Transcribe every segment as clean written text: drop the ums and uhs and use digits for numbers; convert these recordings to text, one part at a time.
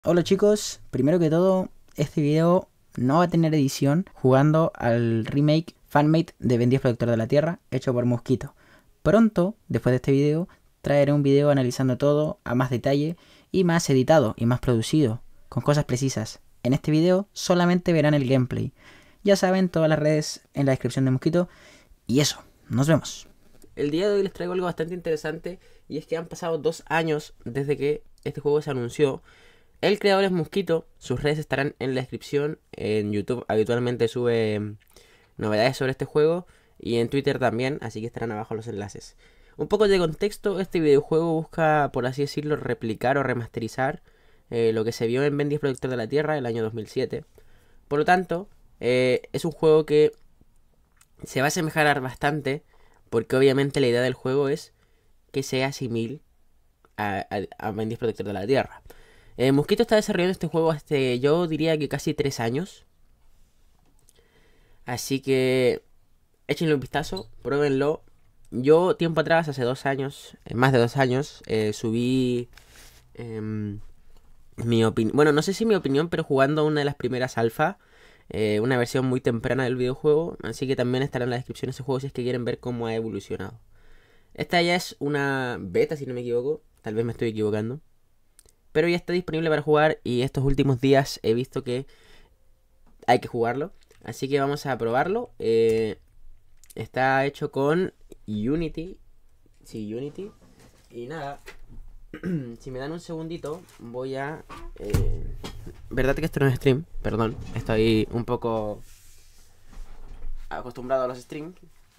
Hola chicos, primero que todo, este video no va a tener edición jugando al remake Fanmade de Ben 10 Protector de la Tierra, hecho por Mosquito. Pronto, después de este video, traeré un video analizando todo a más detalle y más editado y más producido, con cosas precisas. En este video solamente verán el gameplay. Ya saben, todas las redes en la descripción de Mosquito. Y eso, nos vemos. El día de hoy les traigo algo bastante interesante y es que han pasado 2 años desde que este juego se anunció. El creador es Mosquito, sus redes estarán en la descripción. En YouTube habitualmente sube novedades sobre este juego y en Twitter también, así que estarán abajo los enlaces. Un poco de contexto, este videojuego busca, por así decirlo, replicar o remasterizar lo que se vio en Ben 10 Protector de la Tierra el año 2007. Por lo tanto, es un juego que se va a asemejar bastante, porque obviamente la idea del juego es que sea similar a Ben 10 Protector de la Tierra. Mosquito está desarrollando este juego hace, yo diría que casi 3 años. Así que échenle un vistazo, pruébenlo. Yo tiempo atrás, hace 2 años, más de 2 años, subí mi opinión. Bueno, no sé si mi opinión, pero jugando una de las primeras alfa. Una versión muy temprana del videojuego. Así que también estará en la descripción ese juego si es que quieren ver cómo ha evolucionado. Esta ya es una beta, si no me equivoco. Tal vez me estoy equivocando. Pero ya está disponible para jugar y estos últimos días he visto que hay que jugarlo. Así que vamos a probarlo. Está hecho con Unity. Sí, Unity. Y nada. Si me dan un segundito, voy a... verdad que esto no es stream, perdón. Estoy un poco acostumbrado a los streams.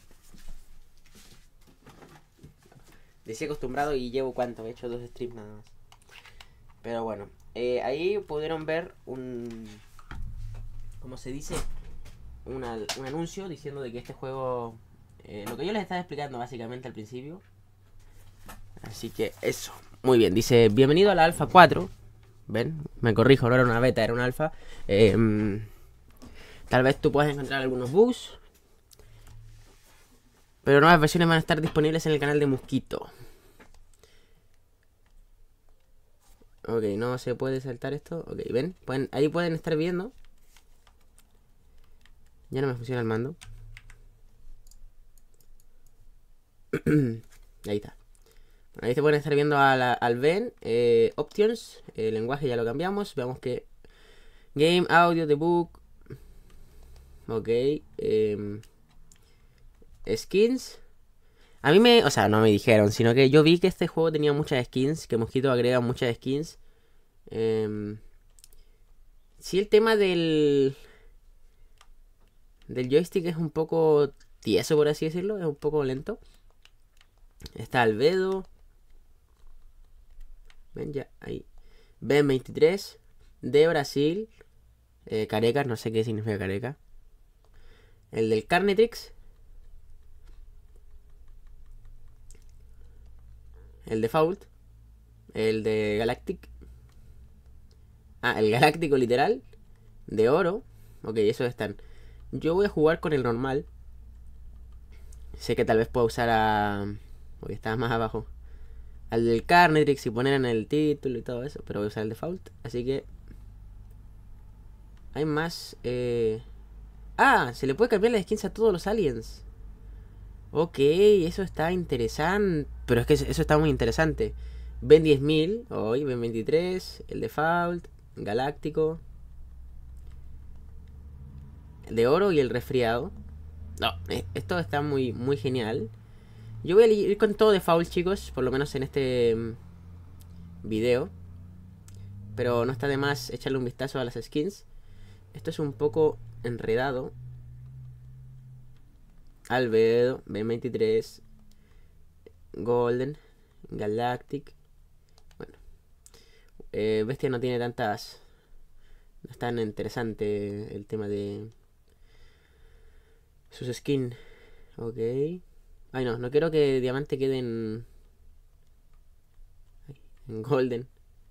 Decía acostumbrado y llevo cuánto, he hecho 2 streams nada más. Pero bueno, ahí pudieron ver un... ¿Cómo se dice? Un anuncio diciendo de que este juego... lo que yo les estaba explicando básicamente al principio. Así que eso. Muy bien, dice, bienvenido a la Alpha 4. ¿Ven? Me corrijo, no era una beta, era una alfa. Tal vez tú puedas encontrar algunos bugs. Pero nuevas versiones van a estar disponibles en el canal de Mosquito. Ok, no se puede saltar esto. Ok, ven, ahí pueden estar viendo. Ya no me funciona el mando. Ahí está. Ahí se pueden estar viendo al Ben. Options. El lenguaje ya lo cambiamos. Veamos que... Game, audio, debug. Ok. Skins. A mí me... O sea, no me dijeron, sino que yo vi que este juego tenía muchas skins. Que Mosquito agrega muchas skins. Sí, el tema del joystick es un poco tieso, por así decirlo. Es un poco lento. Está Albedo. Ven ya, ahí. Ben 23. De Brasil. Careca, no sé qué significa careca. El del Carnetrix. El de Fault. El de Galactic. Ah, el Galáctico literal. De oro. Ok, esos están. Yo voy a jugar con el normal. Sé que tal vez puedo usar a... Porque está más abajo. Al del Carnetrix y poner en el título y todo eso. Pero voy a usar el default. Así que... Hay más... Ah, se le puede cambiar la skins a todos los aliens. Ok, eso está interesante. Pero es que eso está muy interesante. Ben 10.000, hoy Ben 23, el default, galáctico, el de oro y el resfriado. No, esto está muy, muy genial. Yo voy a ir con todo default, chicos, por lo menos en este video. Pero no está de más echarle un vistazo a las skins. Esto es un poco enredado. Albedo, Ben 23, Golden, Galactic. Bueno, Bestia no tiene tantas... No es tan interesante el tema de sus skins. Ok. Ay, no, no quiero que Diamante quede en Golden.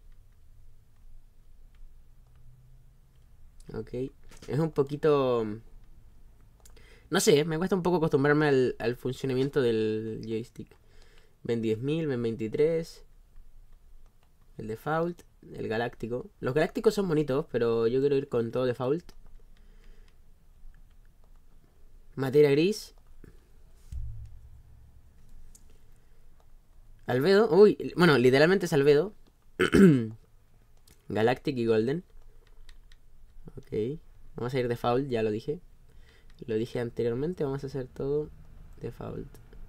Ok. Es un poquito... No sé, me cuesta un poco acostumbrarme al funcionamiento del joystick. Ben 10.000, Ben 23. el Default, el Galáctico. Los Galácticos son bonitos, pero yo quiero ir con todo Default. Materia gris. Albedo. Uy, bueno, literalmente es Albedo. Galactic y Golden. Ok. Vamos a ir Default, ya lo dije. Lo dije anteriormente, vamos a hacer todo Default.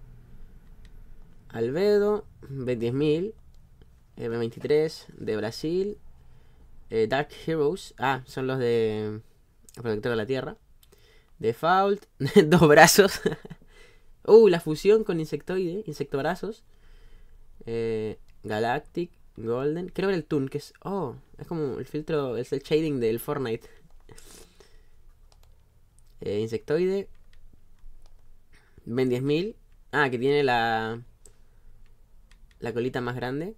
Albedo, B10000, B23 de Brasil, Dark Heroes, son los de Protector de la Tierra. Default, dos brazos. La fusión con insectoide, insectobrazos. Galactic, Golden. Quiero ver el Toon, que es. Es como el filtro, es el shading del Fortnite. Insectoide. Ben 10000. Que tiene la colita más grande.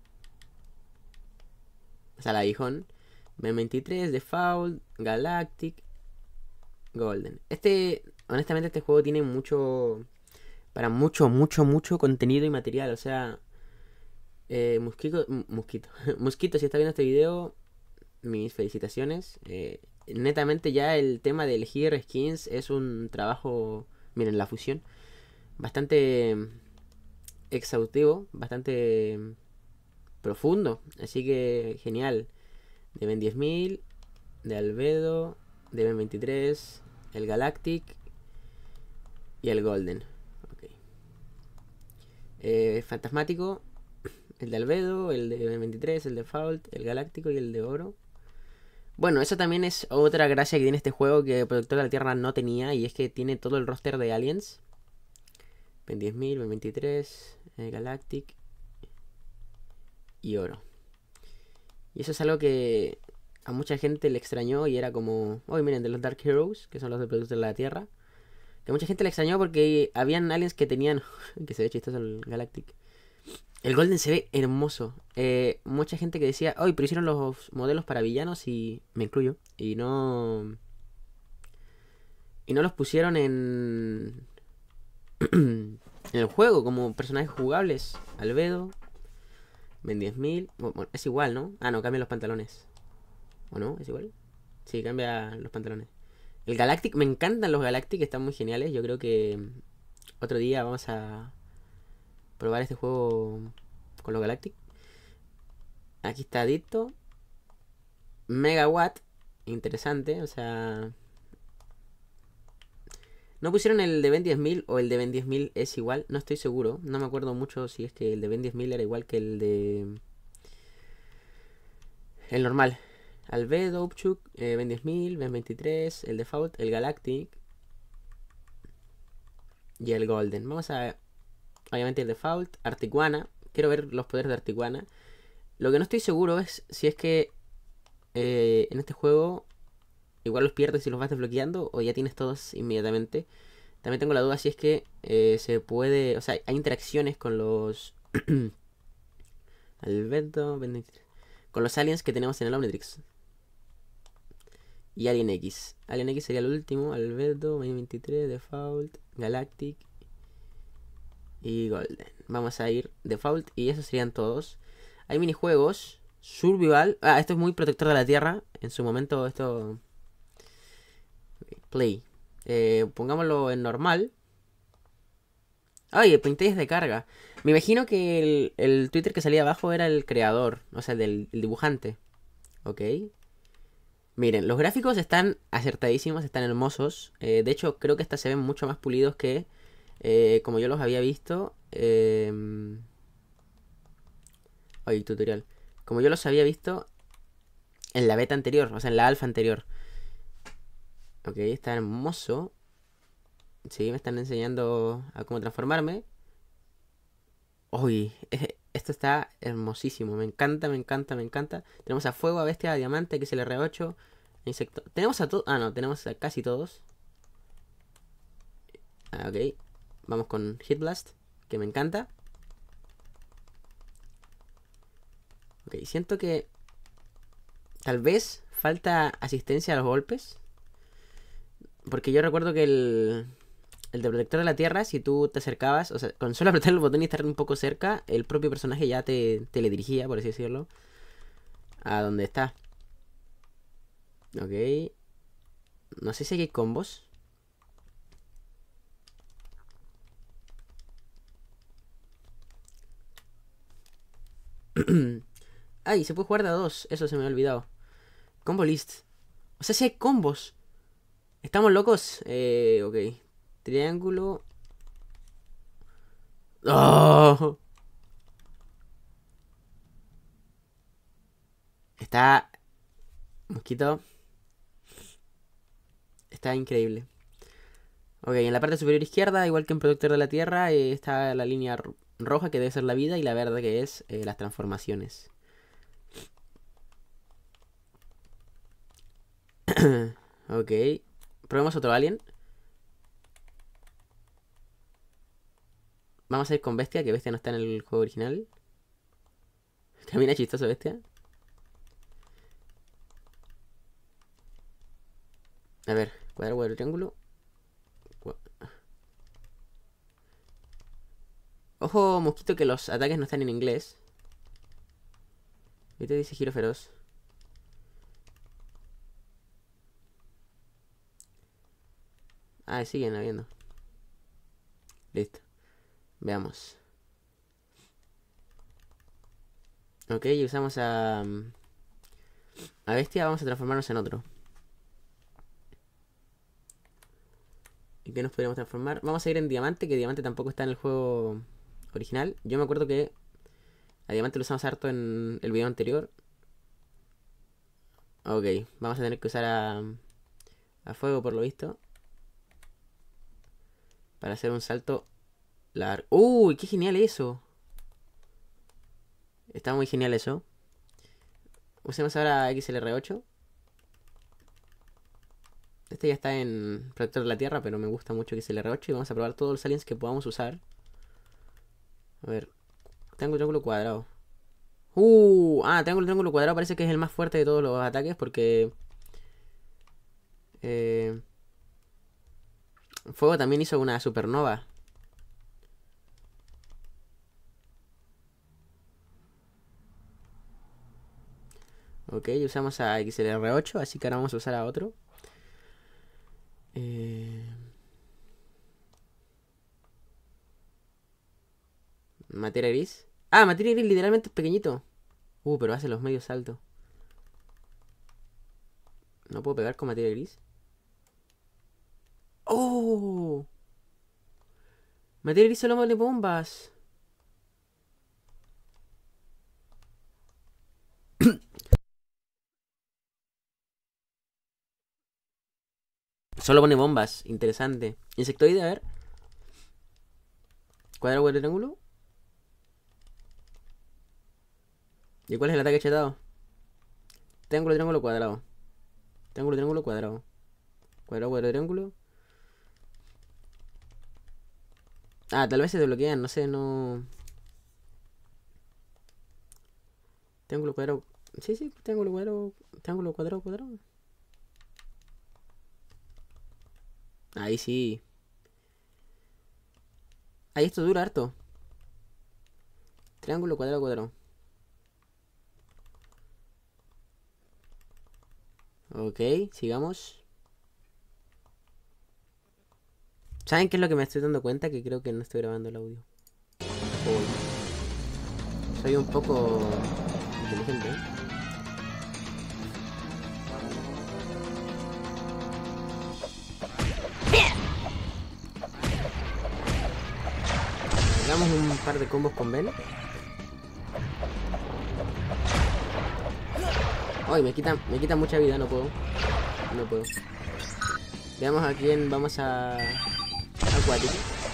O sea, la aguijón. Ben 23, Default, Galactic, Golden. Honestamente, este juego tiene mucho. Para mucho contenido y material. O sea. Mosquito, si está viendo este video, mis felicitaciones. Netamente ya el tema de elegir skins es un trabajo, miren, la fusión, bastante exhaustivo, bastante profundo. Así que genial. De Ben 10000, de Albedo, de Ben 23, el Galactic y el Golden. Fantasmático. El de Albedo, el de 23, el de Default, el Galáctico y el de Oro. Bueno, eso también es otra gracia que tiene este juego que Protector de la Tierra no tenía. Y es que tiene todo el roster de aliens. Ben 10000, Ben 23, Galactic y Oro. Y eso es algo que a mucha gente le extrañó y era como... miren, de los Dark Heroes, que son los de Protector de la Tierra. Que a mucha gente le extrañó porque habían aliens que tenían... que se ve chistoso el Galactic. El Golden se ve hermoso. Mucha gente que decía, pero hicieron los modelos para villanos, y me incluyo. Y no los pusieron en en el juego como personajes jugables. Albedo, Ben 10000. Bueno, es igual, ¿no? No, cambia los pantalones. ¿O no? ¿Es igual? Sí, cambia los pantalones. El Galactic, me encantan los Galactic, están muy geniales. Yo creo que otro día vamos a probar este juego con los Galactic. Aquí está Dicto. Megawatt. Interesante, o sea... No pusieron el de Ben 10000 o el de Ben 10000 es igual, no estoy seguro. No me acuerdo mucho si es que el de Ben 10000 era igual que el de... el normal. Albedo, Upchuk, Ben 10000, Ben 23, el Default, el Galactic y el Golden. Vamos a... obviamente el Default, Articuana. Quiero ver los poderes de Articuana. Lo que no estoy seguro es si es que en este juego igual los pierdes si los vas desbloqueando o ya tienes todos inmediatamente. También tengo la duda si es que se puede... o sea, hay interacciones con los... Albedo, con los aliens que tenemos en el Omnitrix. Y Alien X. Alien X sería el último. Albedo, 23, Default, Galactic y Golden. Vamos a ir Default y esos serían todos. Hay minijuegos. Survival. Esto es muy Protector de la Tierra. En su momento esto... Play. Pongámoslo en normal. El Painted es de carga. Me imagino que el Twitter que salía abajo era el creador. O sea, el dibujante. Ok. Miren, los gráficos están acertadísimos, están hermosos. De hecho, creo que hasta se ven mucho más pulidos que como yo los había visto. Tutorial. Como yo los había visto en la beta anterior, o sea, en la alfa anterior. Ok, está hermoso. Sí, me están enseñando a cómo transformarme. Esto está hermosísimo. Me encanta, me encanta, me encanta. Tenemos a Fuego, a Bestia, a Diamante, que es el R8. Insecto. Tenemos a todos. No, tenemos a casi todos. Ok. Vamos con Hit Blast, que me encanta. Ok, siento que tal vez falta asistencia a los golpes. Porque yo recuerdo que el de Protector de la Tierra, si tú te acercabas, o sea, con solo apretar el botón y estar un poco cerca, el propio personaje ya te le dirigía, por así decirlo. a donde está. Ok. No sé si hay combos. Ay, se puede jugar de a dos. Eso se me había olvidado. Combo list. O sea, si hay combos. ¿Estamos locos? Ok. Triángulo. ¡Oh! Está... Mosquito. Está increíble. Ok, en la parte superior izquierda, igual que en Protector de la Tierra, está la línea roja que debe ser la vida y la verde que es las transformaciones. Ok. Probemos otro alien. Vamos a ir con Bestia, que Bestia no está en el juego original. Camina chistoso Bestia. A ver, cuadrado, triángulo. Ojo, mosquito, que los ataques no están en inglés. ¿Viste? Dice giro feroz. Ah, siguen habiendo. Listo. Veamos. Ok, usamos a Bestia. Vamos a transformarnos en otro. ¿Y qué nos podríamos transformar? Vamos a ir en Diamante, que Diamante tampoco está en el juego original. Yo me acuerdo que a Diamante lo usamos harto en el video anterior. Ok, vamos a tener que usar a Fuego por lo visto. Para hacer un salto largo. ¡Uy! ¡Qué genial eso! Está muy genial eso. Usemos ahora XLR8. Este ya está en Protector de la Tierra, pero me gusta mucho XLR8. Y vamos a probar todos los aliens que podamos usar. A ver. Triángulo cuadrado. Triángulo cuadrado parece que es el más fuerte de todos los ataques porque... Fuego también hizo una supernova. Ok, usamos a XLR8, así que ahora vamos a usar a otro. Materia gris. Ah, materia gris literalmente es pequeñito. Pero hace los medios saltos. ¿No puedo pegar con materia gris? ¡Oh! Materia gris solo de bombas. Solo pone bombas. Interesante. Insectoide, a ver. Cuadrado, triángulo. ¿Y cuál es el ataque chetado? Triángulo, cuadrado. Triángulo, cuadrado. Cuadrado, triángulo. Ah, tal vez se desbloquean, no sé, no... Triángulo, cuadrado. Sí, triángulo, cuadrado. Triángulo, cuadrado. Ahí sí. Ahí esto dura harto. Triángulo, cuadrado. Ok, sigamos. ¿Saben qué es lo que me estoy dando cuenta? Que creo que no estoy grabando el audio. Soy un poco inteligente, ¿eh? Hagamos un par de combos con Ben. Ay, me quitan mucha vida, no puedo. Veamos a quién vamos a... Acuático.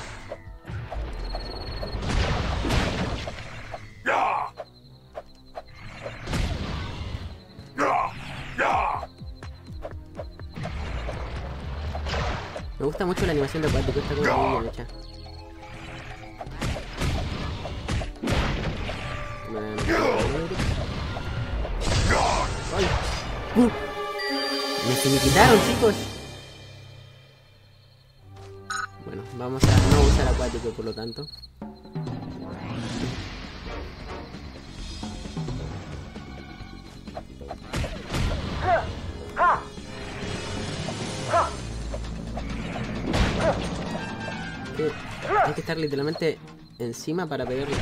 Me gusta mucho la animación de Acuático, está como muy bien hecha. ¡Ay! Me finiquitaron, chicos. Bueno, vamos a no usar Acuático por lo tanto. que estar literalmente encima para pegarle.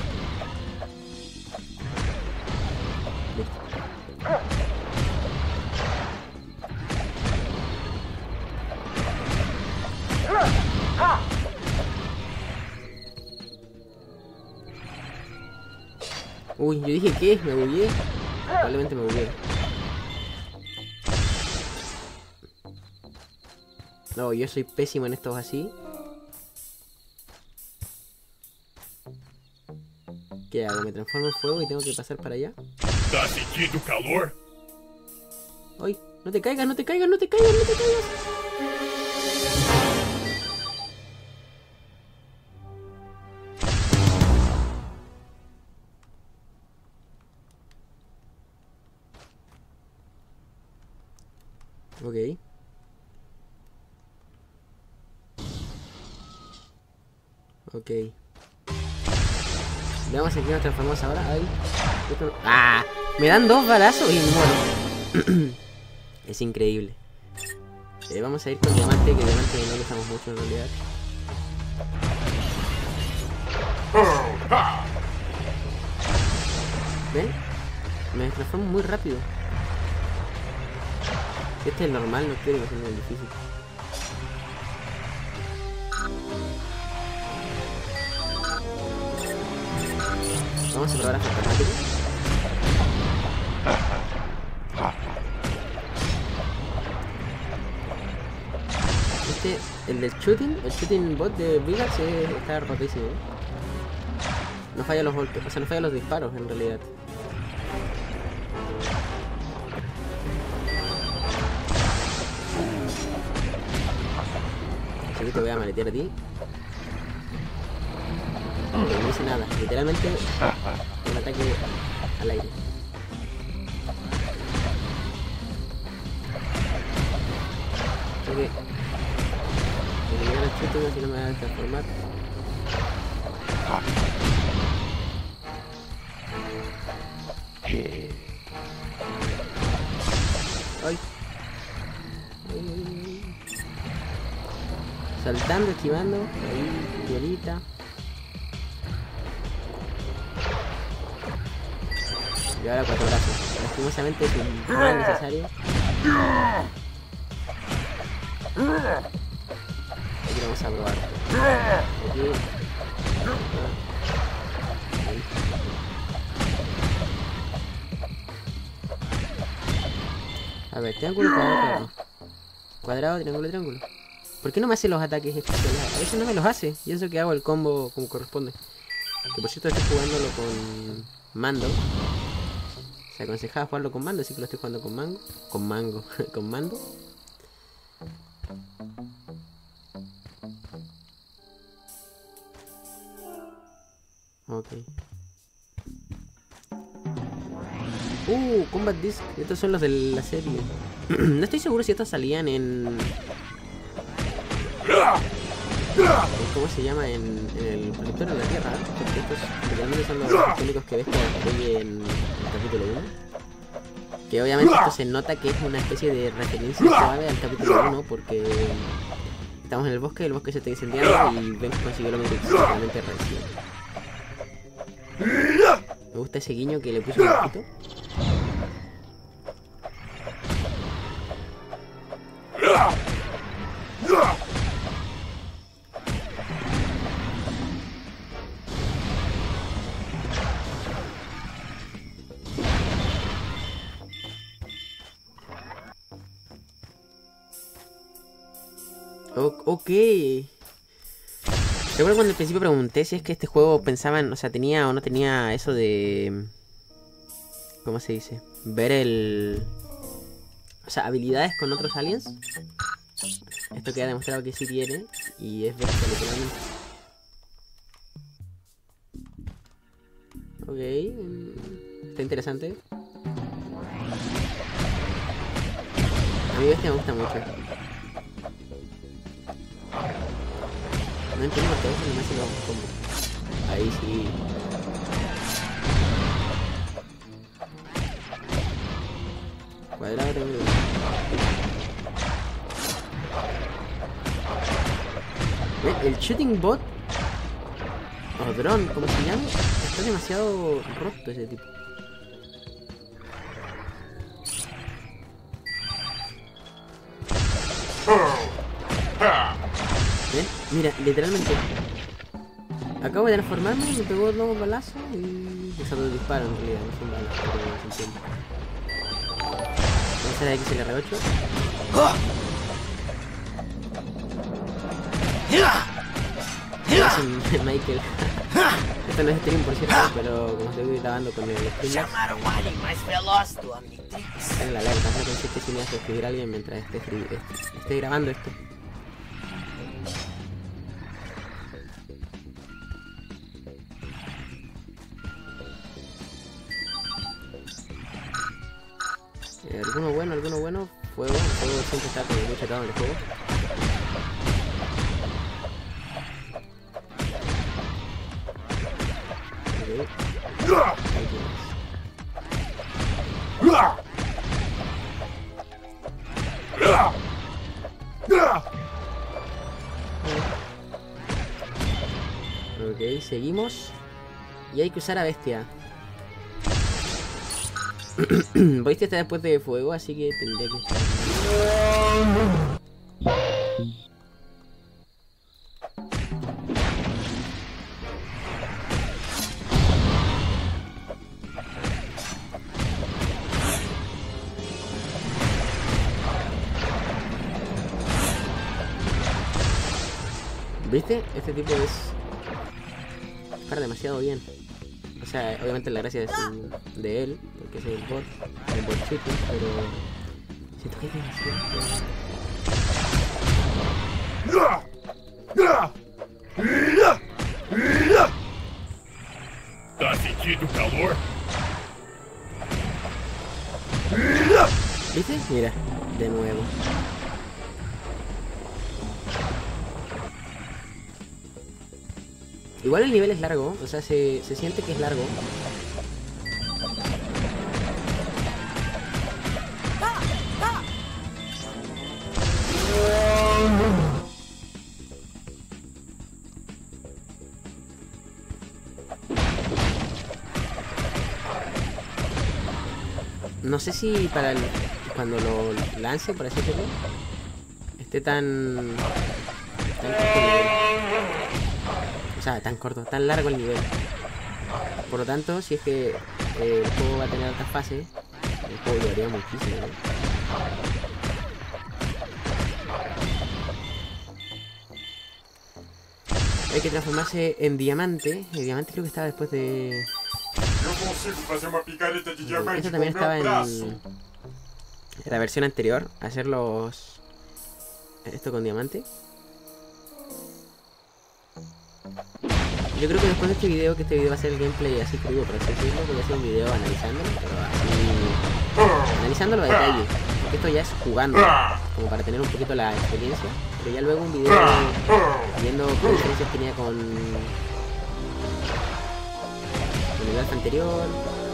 Uy, yo dije ¿qué? ¿Me bugué? Probablemente me bugué. No, yo soy pésimo en estos así. ¿Qué hago? ¿Me transformo en fuego y tengo que pasar para allá? ¿Tá sentindo o calor? ¡Ay! ¡No te caigas, no te caigas, no te caigas, no te caigas! Ok. Ok. Veamos en qué nos transformamos ahora. Ay. ¡Ah! Me dan 2 balazos y me muero. Es increíble. Vamos a ir con diamante, que diamante no lo usamos mucho en realidad. ¿Ven? Me transformo muy rápido. Este es el normal, no quiero que sea muy difícil. Vamos a probar a automático. El del shooting bot de Vigax está rotísimo. No falla los golpes, o sea, no falla los disparos en realidad. Así que te voy a maletear a ti. No hice nada, literalmente un ataque al aire. Creo que eliminar el shooting así no me va a transformar. Ay. Saltando, esquivando, ahí, violita. Y ahora 4 brazos. Lastimosamente es un mal necesario. Aquí vamos a probar. Aquí. Ahí. A ver, triángulo, cuadrado. Cuadrado, triángulo, triángulo. ¿Por qué no me hace los ataques especiales? A veces no me los hace. Y eso que hago el combo como corresponde. Que por cierto estoy jugándolo con mando. Se aconsejaba jugarlo con mando, así que lo estoy jugando con mango. Con mango. Con mando. Ok. Combat Disc. Estos son los de la serie. No estoy seguro si estos salían en... ¿Cómo se llama? En el protector de la Tierra, ¿eh? Porque estos realmente son los únicos que ves que estoy en el capítulo 1. Que obviamente esto se nota que es una especie de referencia suave al capítulo 1 porque estamos en el bosque se está incendiando y ven que consiguió lo que realmente recién. Me gusta ese guiño que le puso un poquito. Ok. Recuerdo cuando al principio pregunté si es que este juego pensaban, o sea, tenía o no tenía eso de... ¿Cómo se dice? Ver el... O sea, habilidades con otros aliens. Esto queda demostrado que sí tiene. Y es bestia, literalmente. Ok. Está interesante. A mí bestia me gusta mucho. No entiendo por qué eso no me hace los combos. Ahí sí. Cuadrado. El shooting bot O dron, como se llama. Está demasiado roto ese tipo. ¿Ven? Mira, literalmente. Acabo de transformarme, me pegó 2 balazos y... Esos 2 disparos en realidad, no son balas, pero se entiende. Vamos a hacer XLR8. Es Michael. Esto no es stream, por cierto, pero como estoy grabando con el stream, en la alerta, no pensé que si me hace escribir a alguien mientras esté grabando esto. Alguno bueno, fuego siempre está como muy chatado en el juego. Ahí tienes. Ok, seguimos. Y hay que usar a bestia. Bestia está después de fuego, así que tendría que estar. ¿Viste? Este tipo es... para demasiado bien. O sea, obviamente la gracia es de él, porque es el bot chico, pero... siento que es demasiado... Tá sentindo o calor? ¿Viste? Mira, de nuevo. Igual el nivel es largo, o sea, se siente que es largo. No sé si para cuando lo lance, por así decirlo, esté tan o sea, tan corto, tan largo el nivel. Por lo tanto, si es que el juego va a tener otras fases, el juego duraría muchísimo, ¿no? Hay que transformarse en diamante. El diamante creo que estaba después de... Esto también estaba en la versión anterior. Hacer los... esto con diamante. Yo creo que después de este video, que este video va a ser el gameplay así crudo, por así decirlo, voy a hacer un video analizándolo, pero así... analizándolo a detalle. Porque esto ya es jugando, como para tener un poquito la experiencia. Pero ya luego un video viendo qué diferencias tenía con el alfa anterior.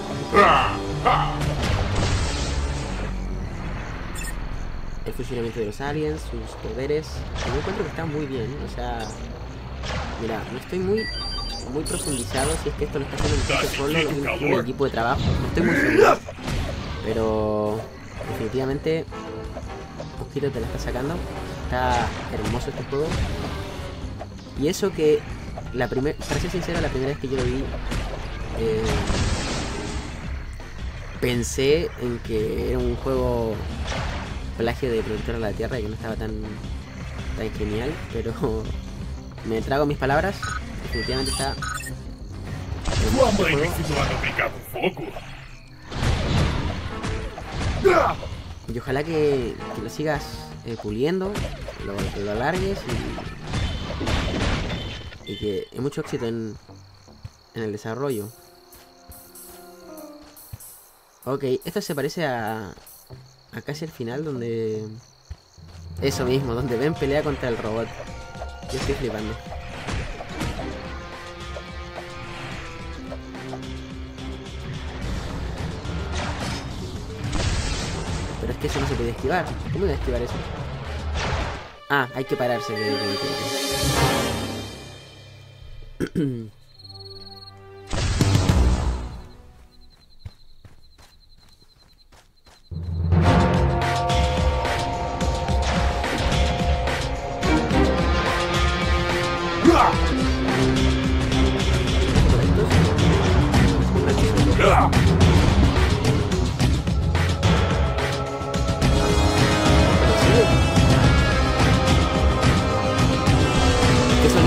El funcionamiento de los aliens, sus poderes. Yo encuentro que está muy bien, o sea... Mira, no estoy muy profundizado si es que esto lo está haciendo un equipo de trabajo. No estoy muy seguro. Pero definitivamente Mosquito te la está sacando. Está hermoso este juego. Y eso que para ser sincero, la primera vez que yo lo vi, pensé en que era un juego plagio de Productor de la Tierra y que no estaba tan genial, pero me trago mis palabras. Definitivamente está Sua mãe me ensinou a não brincar com fogo? y ojalá que lo sigas puliendo, lo alargues y que hay mucho éxito en el desarrollo. Ok, esto se parece a casi el final, donde... eso mismo, donde Ben pelea contra el robot. Yo estoy flipando. Pero es que eso no se puede esquivar. ¿Cómo voy a esquivar eso? Ah, hay que pararse.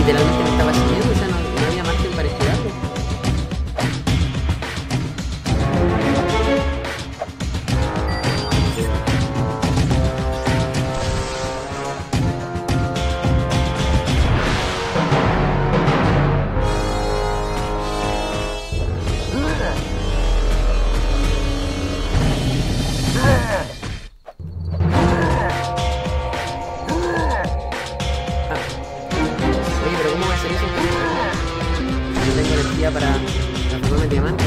literalmente me estaba siguiendo, o sea, no había margen para esquivarlo. Oye, pero ¿cómo voy a hacer eso? No tengo energía para transformarme en diamante.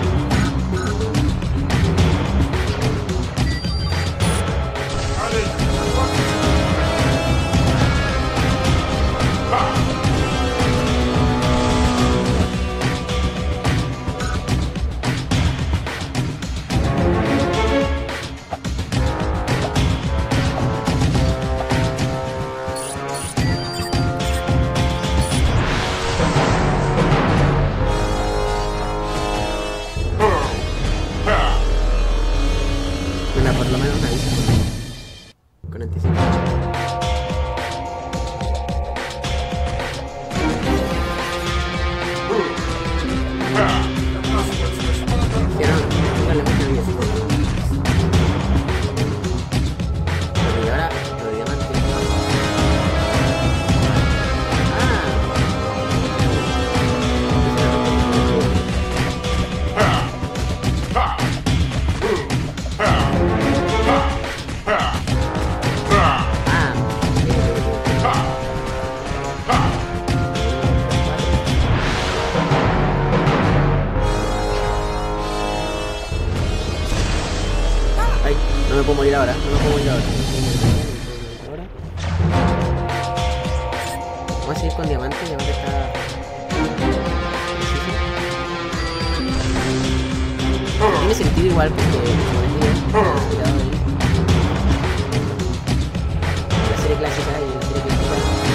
Bueno, por lo menos me avisa con anticipación. Quiero darle mucha vida. Y ahora lo de diamante. Ay, no me puedo morir ahora, no me puedo morir ahora. Vamos a seguir con diamante, diamante está... Tiene sentido igual porque la serie clásica y la serie clásica.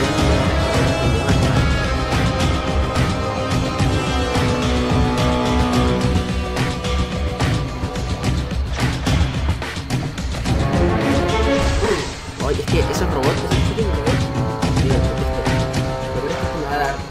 Oye, es que esos robots, esos pequeños robots, mira, lo peor es que me va a dar.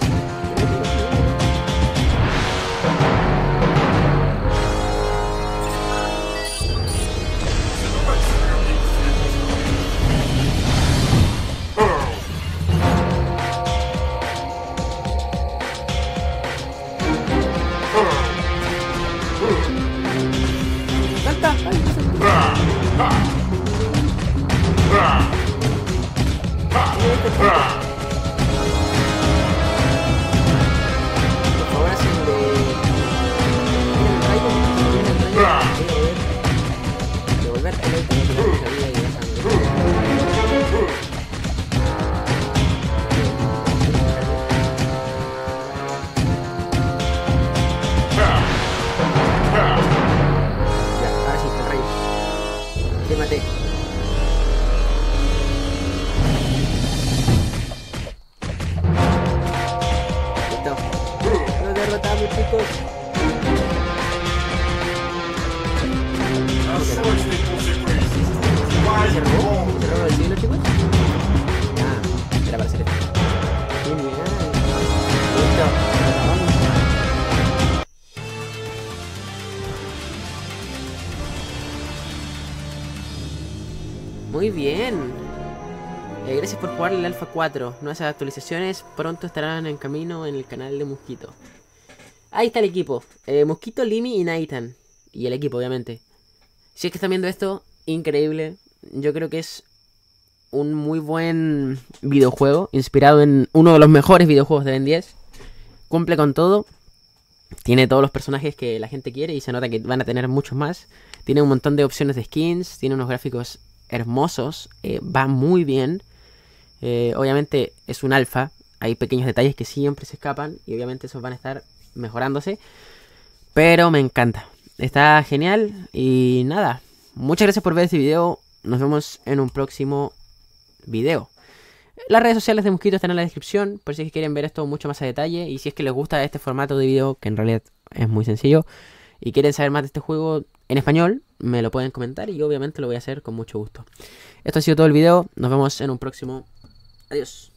¡Salta! ¡Ay, no sé! Por favor, hacen de... Miren el rayo, miren el rayo. Devolver el rayo, tener que darle salida y dejarlo. Ya, ahora sí, el rayo. Te maté. Listo. Nos derrotamos, chicos. Unfortunate consequences. Why ¿Se you robó? wrong? ¿Se robó el siglo, chicos? Ah, era para hacer esto. Genial. Listo. Vamos. Muy bien. Gracias por jugar el Alpha 4. Nuevas actualizaciones pronto estarán en camino en el canal de Mosquito. Ahí está el equipo. Mosquito, Limi y Nathan. Y el equipo, obviamente. Si es que están viendo esto, increíble. Yo creo que es un muy buen videojuego. Inspirado en uno de los mejores videojuegos de Ben 10. Cumple con todo. Tiene todos los personajes que la gente quiere. Y se nota que van a tener muchos más. Tiene un montón de opciones de skins. Tiene unos gráficos hermosos. Va muy bien. Obviamente es un alfa. Hay pequeños detalles que siempre se escapan. Y obviamente esos van a estar mejorándose. Pero me encanta. Está genial. Y nada. Muchas gracias por ver este video. Nos vemos en un próximo video. Las redes sociales de Mosquito están en la descripción. Por si es que quieren ver esto mucho más a detalle. Y si es que les gusta este formato de video, que en realidad es muy sencillo, y quieren saber más de este juego en español, me lo pueden comentar. Y obviamente lo voy a hacer con mucho gusto. Esto ha sido todo el video. Nos vemos en un próximo. Adiós.